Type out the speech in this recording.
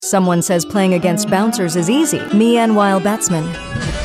Someone says playing against bouncers is easy. Me and Wild Batsman.